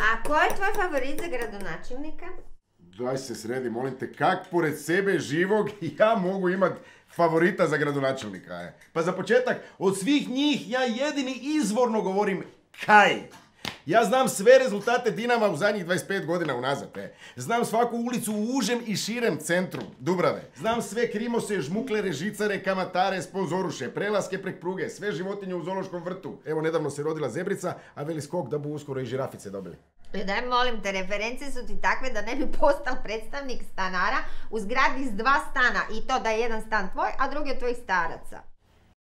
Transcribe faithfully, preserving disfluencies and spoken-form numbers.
A ko je tvoj favorit za gradonačelnika? Daj se sredi, molim te, kak pored sebe živog ja mogu imat favorita za gradonačelnika, je? Pa za početak, od svih njih ja jedini izvorno govorim kaj. Ja znam sve rezultate Dinama u zadnjih dvadeset pet godina unazad, e. Znam svaku ulicu u užem i širem centru Dubrave. Znam sve krimose, žmuklere, žicare, kamatare, sponzoruše, prelaske prek pruge, sve životinje u zoološkom vrtu. Evo, nedavno se rodila zebrica, a veli skok da bu uskoro i žirafice dobili. Daj, molim te, referencije su ti takve da ne bi postao predstavnik stanara u zgradi s dva stana i to da je jedan stan tvoj, a drugi od tvojih staraca.